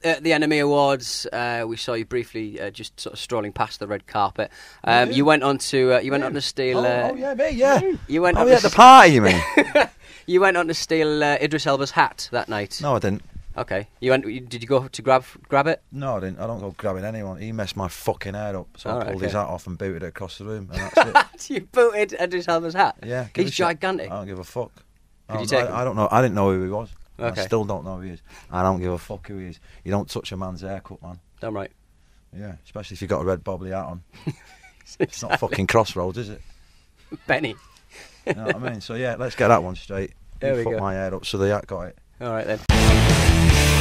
At the NME Awards, we saw you briefly just sort of strolling past the red carpet. Yeah. You went on to steal. Yeah, me, yeah. You went. Oh, on yeah, to the party, you mean? You went on to steal Idris Elba's hat that night. No, I didn't. Okay. Did you go to grab it? No, I didn't. I don't go grabbing anyone. He messed my fucking hair up, so I pulled his okay. hat off and booted it across the room, and that's it. You booted Idris Elba's hat? Yeah. He's gigantic. I don't give a fuck. Could you take him? I don't know. I didn't know who he was. Okay. I still don't know who he is. I don't give a fuck who he is. You don't touch a man's haircut, man. Damn right. Yeah, especially if you've got a red bobbly hat on. Exactly. It's not fucking Crossroads, is it? Benny. You know what I mean? So yeah, let's get that one straight. There we fucked go. my hair up, so the hat got it. All right then.